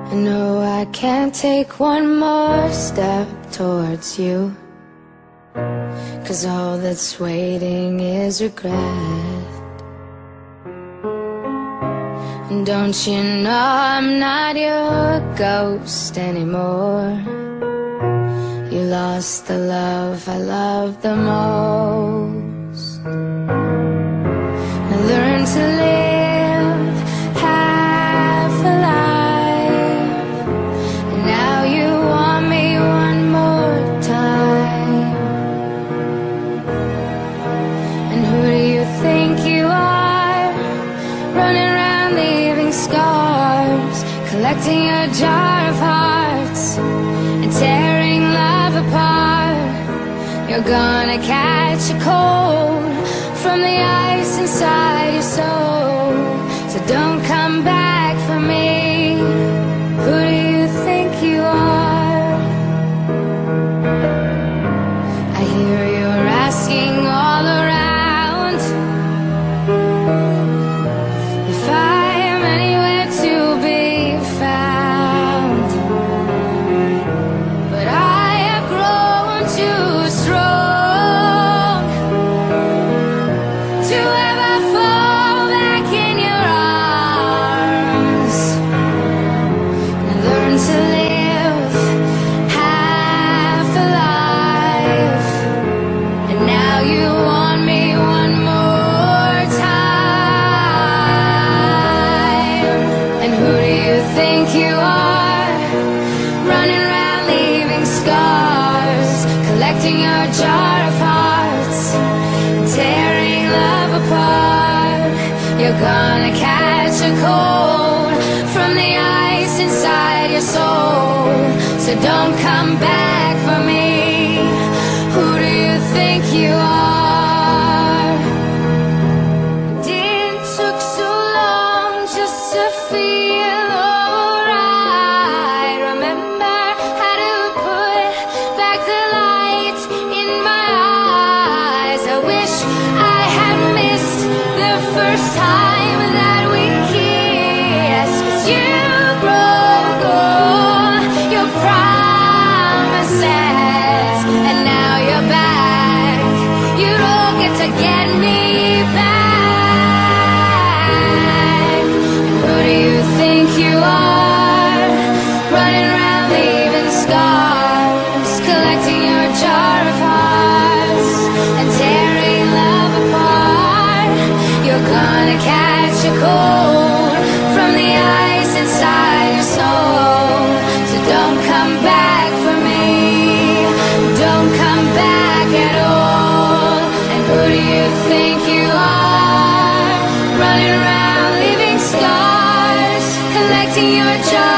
I know I can't take one more step towards you, 'cause all that's waiting is regret. And don't you know I'm not your ghost anymore? You lost the love I loved the most. I learned to live half alive, and now you want me one more time. And who do you think you are, running around leaving scars, collecting a jar of hearts and tearing love apart? You're gonna catch a cold from the ice inside your soul, so don't come back for me. Who do you think you are? I hear you're asking all around if I am anywhere to be found, but I have grown too strong to ever fall back in your arms. And I learned to live half alive, and now you want me one more time. And who do you think you are, running around leaving scars, collecting your jar of hearts, tearing love apart? You're gonna catch a cold from the ice inside your soul, so don't come back for me. Who do you think you are? It took so long just to feel alright. Remember how to put back the light in my eyes. I wish I had missed the first time that we kissed, 'cause you broke all your promises, and now you're back. You don't get to get me back. And who do you think you are, running around leaving scars, collecting your jar of hearts and tearing love apart? You're gonna catch a cold from the ice inside your soul, so don't come back for me. Don't come back at all. And who do you think you are, running around leaving scars, collecting your jar